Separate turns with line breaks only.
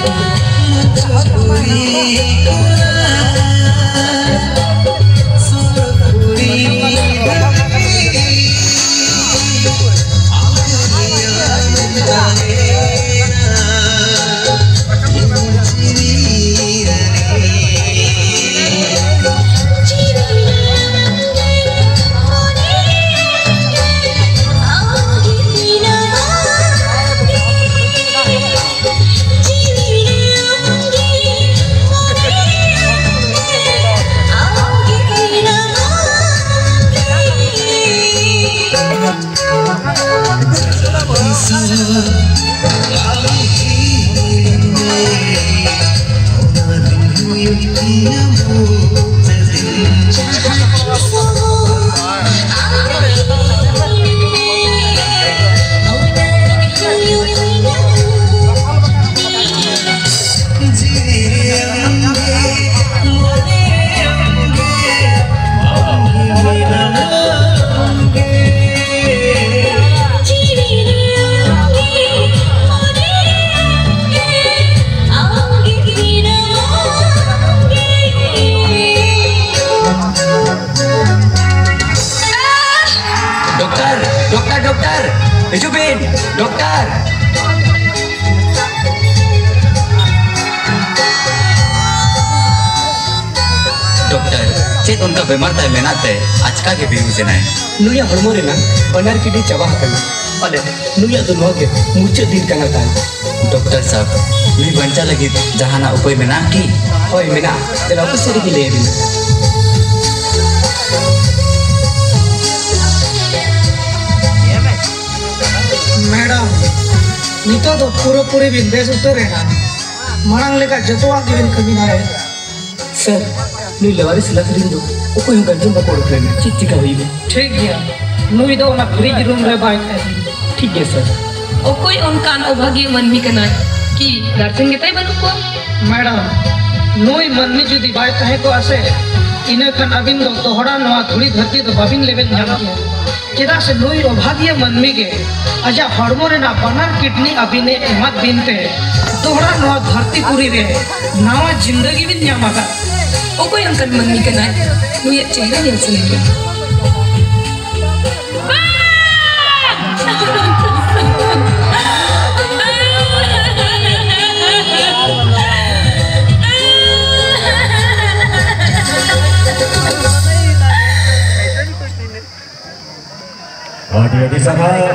Hijupin, dokter. Dokter, cek उनका बीमार था मेनाते आज का के बीवी सेना है।
नुया हड़मोरे ना बनार की डी चबाह करना। अले नुया तो नोगे मुझे दिन करना था।
डॉक्टर साहब, मी बंचा लगी जहाना उपाय मेना की।
ओए मेना, तेरा कुछ सेरी की ले रही।
मैडम नितो तो पूरे बिन बेस उतर है ना मरंग लेका जतवा के बिन कभी ना है
सर नुई लवारी सिला करीन दो ओ कोई गंजन का कोड प्लेन चिट्ठी का हुई है
ठीक है नुई दो ना फ्रिज रूम रे बाइक है
ठीक है सर
ओ कोई उनकान अभागी मनमी कना कि दर्शन के तय बनु को
मैडम नुई मनमी जुदी बाइक कहे को आसे इने खन अबिन दो तोहरा नवा थोड़ी धरती तो बाबिन लेवेन जाम किया चेदा से नुई अभागी मनमी के अजा हड़मो रे ना बनार किडनी अबिने एमत बिनते तोहरा नवा धरती पूरी रे नवा जिंदगी बिन जामा का
ओ कोई अंकल मनमी कना नु ये चेहरा नहीं सुनेंगे
Hadi-hadi sana.